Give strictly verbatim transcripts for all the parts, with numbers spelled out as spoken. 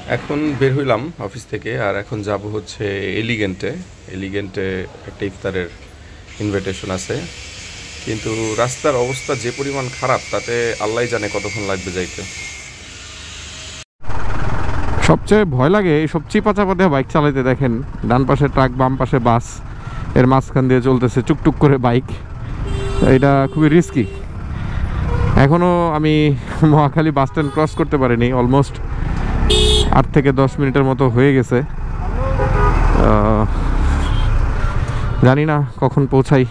এখন বের হইলাম অফিস থেকে আর এখন যাব হচ্ছে এলিগেন্টে এলিগেন্টে একটা ইফতারের ইনভিটেশন আছে, কিন্তু রাস্তার অবস্থা যে পরিমাণ খারাপ তাতে আল্লাহ জানে কতক্ষণ লাগবে যাইতে। সবচেয়ে ভয় লাগে এই সব চিপাচাপা বাইক চালাইতে। দেখেন ডান পাশে ট্রাক, বাম পাশে বাস, এর মাঝখান দিয়ে চলতেছে টুকটুক করে বাইক। এটা খুবই রিস্কি। এখনও আমি মহাখালী বাস স্ট্যান্ড ক্রস করতে পারিনি, অলমোস্ট আট থেকে দশ মিনিটের মতো হয়ে গেছে। জানি না কখন পৌঁছাই।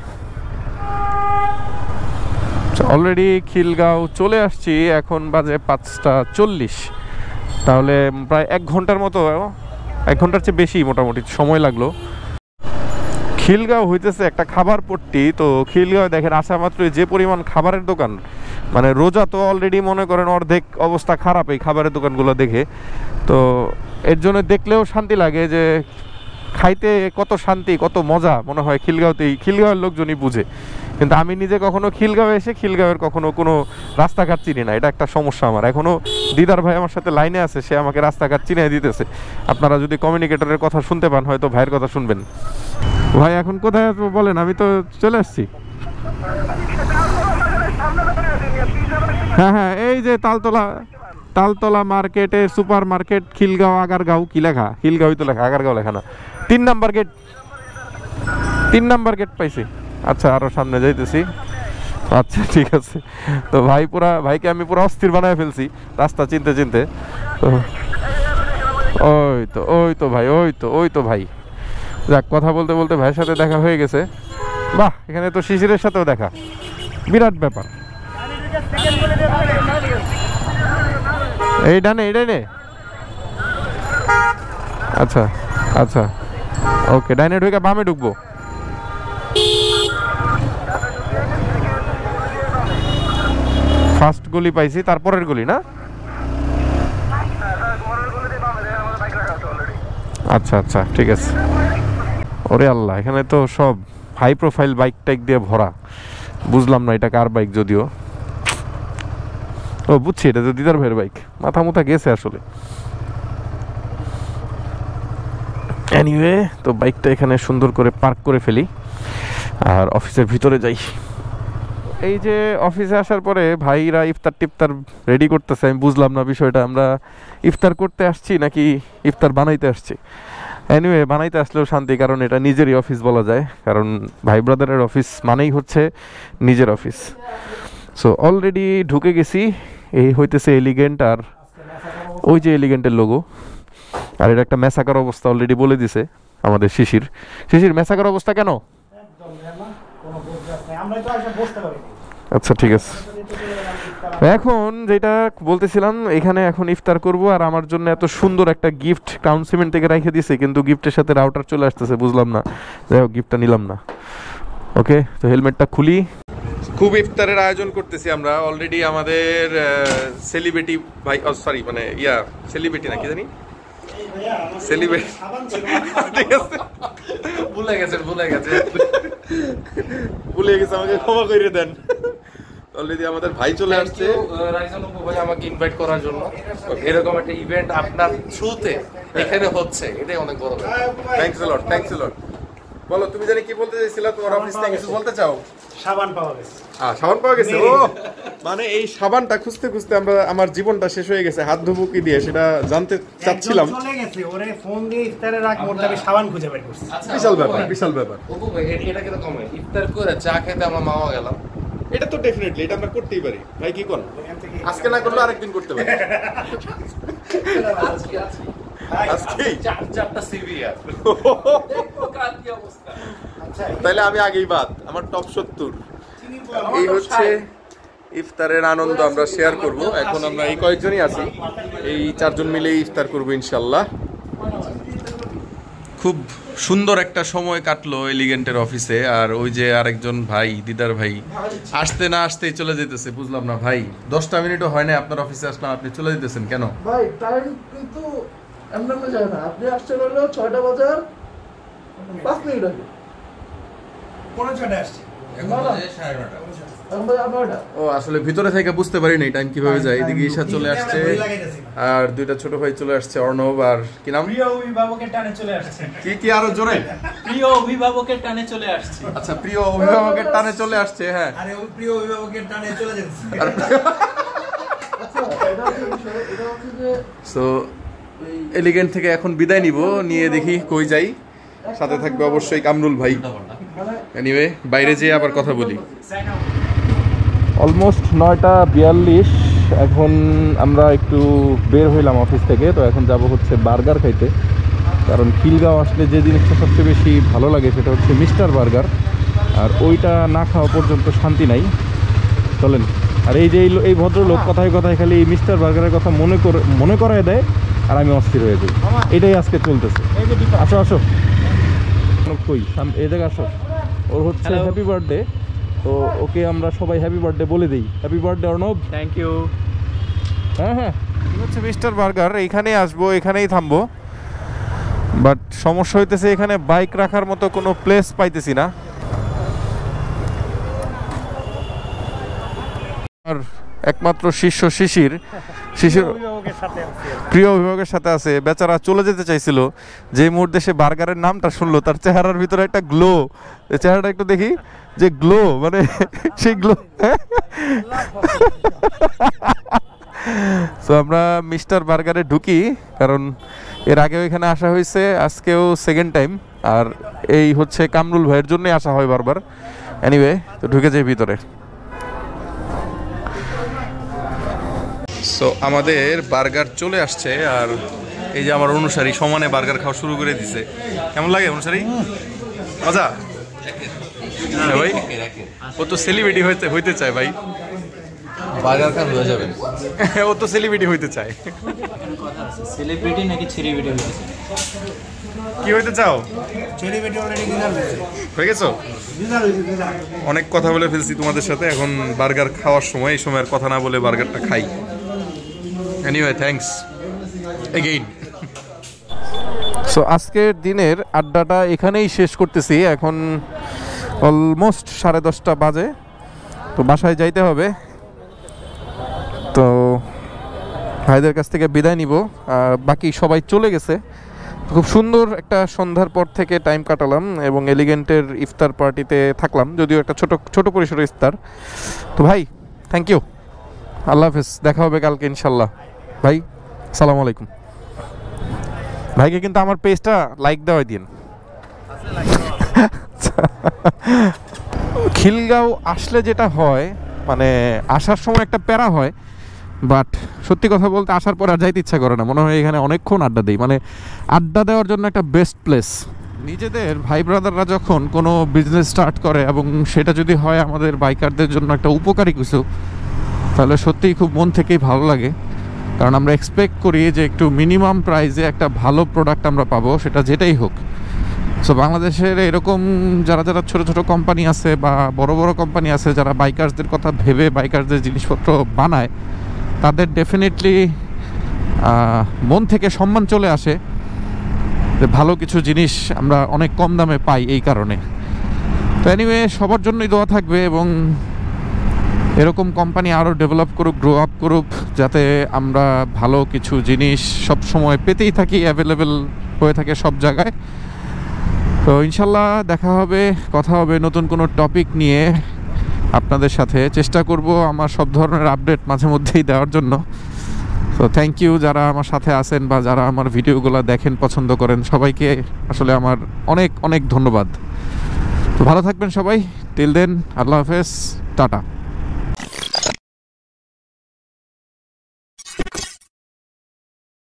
অলরেডি খিলগাঁও চলে আসছি, এখন বাজে পাঁচটা চল্লিশ। তাহলে প্রায় এক ঘন্টার মতো, এক ঘন্টার চেয়ে বেশি মোটামুটি সময় লাগলো। খিলগাঁও হইতেছে একটা খাবার পট্টি। তো খিলগাঁও দেখেন আসা মাত্রই যে পরিমাণ খাবারের দোকান, মানে রোজা তো অলরেডি মনে করেন অর্ধেক অবস্থা খারাপ এই খাবারের দোকানগুলো দেখে। তো এর জন্য দেখলেও শান্তি লাগে যে খাইতে কত শান্তি, কত মজা মনে হয় খিলগাঁওতেই, খিলগাঁওয়ের লোকজনই বুঝে। কিন্তু আমি নিজে কখনো খিলগাঁও এসে খিলগাঁওয়ের কখনো কোনো রাস্তাঘাট চিনি না, এটা একটা সমস্যা আমার। এখনও দিদার ভাই আমার সাথে লাইনে আছে, সে আমাকে রাস্তাঘাট চিনিয়ে দিতেছে। আপনারা যদি কমিউনিকেটরের কথা শুনতে পান হয়তো ভাইয়ের কথা শুনবেন। ভাই এখন কোথায় আসবো বলেন, আমি তো চলে আসছি। হ্যাঁ হ্যাঁ, এই যে তালতলা, তালতলা মার্কেটে সুপার মার্কেট, খিলগাঁও আগারগাঁও। কি লেখা? খিলগাঁওই তো লেখা, আগারগাঁও লেখা না। তিন নাম্বার গেট, তিন নাম্বার গেট পাইছি। আচ্ছা, আরো সামনে যাইতেছি। আচ্ছা ঠিক আছে। তো ভাই পুরা, ভাইকে আমি পুরো অস্থির বানায় ফেলছি রাস্তা চিনতে চিনতে। তো ওই তো ওই তো ভাই, ওই তো ওই তো ভাই। যাক, কথা বলতে বলতে ভাইয়ের সাথে দেখা হয়ে গেছে। বাহ, এখানে তো শিশিরের সাথেও দেখা, বিরাট ব্যাপার। এই ডানে, এই ডাইনে। আচ্ছা আচ্ছা, ওকে, ডাইনে ঢুকে বামে ঢুকবো। ফার্স্ট গলি পাইছি, তারপরের গলি না? আচ্ছা আচ্ছা, ঠিক আছে। ওরে আল্লাহ, এখানে তো সব হাই প্রোফাইল বাইক টাইক দিয়ে ভরা। বুঝলাম না এটা কার বাইক, যদিও ও বুঝছি, এটা তো দিদার ভাইয়ের বাইক। মাথা মুথা গেছে আসলে। এনিওয়ে, তো বাইকটা এখানে সুন্দর করে পার্ক করে ফেলি আর অফিসের ভিতরে যাই। এই যে অফিসে আসার পরে ভাইরা ইফতার টিফতার রেডি করতেছে। আমি বুঝলাম না বিষয়টা, আমরা ইফতার করতে আসছি নাকি ইফতার বানাইতে আসছি। এনিওয়ে, বানাইতে আসলেও শান্তি, কারণ এটা নিজেরই অফিস বলা যায়। কারণ ভাই ব্রাদারের অফিস মানেই হচ্ছে নিজের অফিস। সো অলরেডি ঢুকে গেছি। এই হইতেছে এলিগেন্ট, আর ওই যে এলিগেন্টের লোগো। আর এটা একটা মেসাকার অবস্থা অলরেডি বলে দিছে আমাদের শিশির। শিশির, মেসাকার অবস্থা কেন? আচ্ছা ঠিক আছে। এখন যেটা বলতেছিলাম, এখানে এখন ইফতার করব, আর আমার জন্য এত সুন্দর একটা গিফট ক্রাউন সিমেন্ট থেকে রেখে দিয়েছে, কিন্তু গিফটের সাথে রাউটার চলে আসতেছে, বুঝলাম না। যাই হোক, গিফটটা নিলাম না। ওকে, তো হেলমেটটা খুলি। খুব ইফতারের আয়োজন করতেছি আমরা অলরেডি। আমাদের সেলিব্রিটি ভাই, সরি মানে ইয়া সেলিব্রিটি না কি জানি, সেলিব্রিটি, ঠিক আছে, ভুলে গেছেন ভুলে গেছেন ভুলে গেছে, আমাকে ক্ষমা করে দেন। অলরেডি আমাদের ভাই চলে আসছে, রাইজেন ওপু ভাই আমাকে ইনভাইট করার জন্য। এরকম একটা ইভেন্ট আপনার থ্রুতে এখানে হচ্ছে, এটাই অনেক বড়। Thanks a lot, thanks a lot. বলো, তুমি জানি কি বলতে চাইছিলা, তোমার অফিস থেকে কিছু বলতে চাও? সাবান পাওয়া গেছে। হ্যাঁ, সাবান পাওয়া গেছে। ও মানে এই সাবানটা খুঁজতে খুঁজতে আমরা, আমার জীবনটা শেষ হয়ে গেছে হাত ধুবো কি দিয়ে, সেটা জানতে চাচ্ছিলাম। চলে গেছে, ওরে ফোন দিয়ে ইফতারের আগে মোর দাবি সাবান খুঁজে বের করছে। বিশাল ব্যাপার, বিশাল ব্যাপার। ওপু ভাই, এটা কি রকম ইফতার করে চা খেতে আমরা মাওয়া গেলাম? এটা তো ডেফিনেটলি, এটা আমরা করতেই পারি। ভাই কি কোন, আজকে না করলে আরেকদিন করতে পারি। আজকে আছি, আজকে চার চারটা সিভি আর দেখো কাল কি অবস্থা। তাইলে আমি আগেই বাদ, আমার টপ সত্তর। এই হচ্ছে ইফতারের আনন্দ আমরা শেয়ার করব। এখন আমরা এই কয়েকজনই আছি, এই চারজন মিলে ইফতার করব ইনশাল্লাহ। খুব সুন্দর একটা সময় কাটলো এলিগেন্টের অফিসে। আর ওই যে আরেকজন ভাই, দিদার ভাই, আসতে না আসতেই চলে যেতেছে। বুঝলাম না ভাই, দশটা মিনিটও হয় না আপনার অফিসে আসলাম, আপনি চলে যেতেছেন কেন? ভাই টাইম কিন্তু এমন যায় না। আপনি আসছেন হলো ছয়টা বাজার পাঁচ মিনিট আগে, পনেরো ছয়টা আসছে। ও আসলে ভিতরে থেকে বুঝতে পারিনি টাইম কিভাবে যায়। এদিকে ঈশা চলে আসছে আর দুইটা ছোট ভাই চলে আসছে, অর্ণব আর কি নাম, প্রিয় অভিভাবকের টানে চলে আসছে। কি কি আরো জোরে, প্রিয় অভিভাবকের টানে চলে আসছে। আচ্ছা প্রিয় অভিভাবকের টানে চলে আসছে। হ্যাঁ আরে ওই প্রিয় অভিভাবকের টানে চলে যাচ্ছে। সো এলিগেন্ট থেকে এখন বিদায় নিব, নিয়ে দেখি কই যাই। সাথে থাকবে অবশ্যই কামরুল ভাই। এনিওয়ে বাইরে যেয়ে আবার কথা বলি। অলমোস্ট নয়টা বিয়াল্লিশ, এখন আমরা একটু বের হইলাম অফিস থেকে। তো এখন যাব হচ্ছে বার্গার খাইতে, কারণ খিলগাঁও আসলে যে জিনিসটা সবচেয়ে বেশি ভালো লাগে সেটা হচ্ছে মিস্টার বার্গার, আর ওইটা না খাওয়া পর্যন্ত শান্তি নাই। চলেন। আর এই যে এই ভদ্রলোক কথায় কথায় খালি মিস্টার বার্গারের কথা মনে করে মনে করায় দেয়, আর আমি অস্থির হয়ে যাই। এটাই আজকে চলতেছে। আসো আসো, কই এই জায়গায় আসো। ওর হচ্ছে হ্যাপি বার্থডে, তো ওকে আমরা সবাই হ্যাপি বার্থডে বলে দিই। Happy birthday Arnab. Thank you. হ্যাঁ হ্যাঁ, হচ্ছে মিস্টার বার্গার, এইখানেই আসবো, এখানেই থামবো। বাট সমস্যা হইতেছে এখানে বাইক রাখার মতো কোনো প্লেস পাইতেছি না। আর একমাত্র শিষ্য শিশির শিশির প্রিয় অভিভাবকের সাথে আছে। বেচারা চলে যেতে চাইছিল, যে মুহূর্তে সে বার্গারের নামটা শুনলো তার চেহারার ভিতরে একটা গ্লো, চেহারাটা একটু দেখি, যে গ্লো মানে সেই গ্লো। তো আমরা মিস্টার বার্গারে ঢুকি, কারণ এর আগেও এখানে আসা হয়েছে, আজকেও সেকেন্ড টাইম। আর এই হচ্ছে কামরুল ভাইয়ের জন্যই আসা হয় বারবার। এনিওয়ে তো ঢুকে যাই ভিতরে। সো আমাদের বার্গার চলে আসছে, আর এই যে আমার অনুসারী সমানে বার্গার খাওয়া শুরু করে দিছে। কেমন লাগে অনুসারী? মজা ভাই? ও তো সেলিব্রিটি হইতে হইতে চায় ভাই, বার্গার খান হয়ে যাবেন। ও তো সেলিব্রিটি হইতে চায়। সেলিব্রিটি নাকি ছেলিব্রিটি হয়েছে? কি হইতে চাও? সেলিব্রিটি অলরেডি ডিনার হয়েছে। হয়ে গেছো? অনেক কথা বলে ফেলছি তোমাদের সাথে, এখন বার্গার খাওয়ার সময়, এই সময় আর কথা না বলে বার্গারটা খাই। Anyway thanks again. সো আজকের দিনের আড্ডাটা এখানেই শেষ করতেছি। এখন অলমোস্ট সাড়ে দশটা বাজে, তো বাসায় যাইতে হবে। তো ভাইদের কাছ থেকে বিদায় নিব, বাকি সবাই চলে গেছে। খুব সুন্দর একটা সন্ধ্যার পর থেকে টাইম কাটালাম এবং এলিগেন্টের ইফতার পার্টিতে থাকলাম, যদিও একটা ছোট ছোট পরিসরের ইফতার। তো ভাই থ্যাংক ইউ, আল্লাহ হাফেজ, দেখা হবে কালকে ইনশাল্লাহ। ভাই সালাম আলাইকুম। ভাইকে কিন্তু আমার পেজটা লাইক দেওয়াই দিন। খিলগাঁও আসলে যেটা হয়, মানে আসার সময় একটা প্যারা হয়, বাট সত্যি কথা বলতে আসার পর আর যাইতে ইচ্ছা করে না। মনে হয় এখানে অনেকক্ষণ আড্ডা দিই, মানে আড্ডা দেওয়ার জন্য একটা বেস্ট প্লেস। নিজেদের ভাই ব্রাদাররা যখন কোনো বিজনেস স্টার্ট করে এবং সেটা যদি হয় আমাদের বাইকারদের জন্য একটা উপকারী কিছু, তাহলে সত্যিই খুব মন থেকেই ভালো লাগে। কারণ আমরা এক্সপেক্ট করি যে একটু মিনিমাম প্রাইসে একটা ভালো প্রোডাক্ট আমরা পাবো, সেটা যেটাই হোক। সো বাংলাদেশের এরকম যারা যারা ছোটো ছোটো কোম্পানি আছে বা বড় বড় কোম্পানি আছে যারা বাইকার্সদের কথা ভেবে বাইকারদের জিনিসপত্র বানায়, তাদের ডেফিনেটলি মন থেকে সম্মান চলে আসে যে ভালো কিছু জিনিস আমরা অনেক কম দামে পাই এই কারণে। তো এনিওয়ে সবার জন্যই দোয়া থাকবে এবং এরকম কোম্পানি আরও ডেভেলপ করুক, গ্রো আপ করুক, যাতে আমরা ভালো কিছু জিনিস সব সময় পেতেই থাকি, অ্যাভেলেবেল হয়ে থাকে সব জায়গায়। তো ইনশাল্লাহ দেখা হবে, কথা হবে নতুন কোনো টপিক নিয়ে আপনাদের সাথে। চেষ্টা করব আমার সব ধরনের আপডেট মাঝে মধ্যেই দেওয়ার জন্য। তো থ্যাংক ইউ যারা আমার সাথে আছেন বা যারা আমার ভিডিওগুলো দেখেন, পছন্দ করেন, সবাইকে আসলে আমার অনেক অনেক ধন্যবাদ। তো ভালো থাকবেন সবাই। টিল দেন, আল্লাহ হাফেজ, টাটা।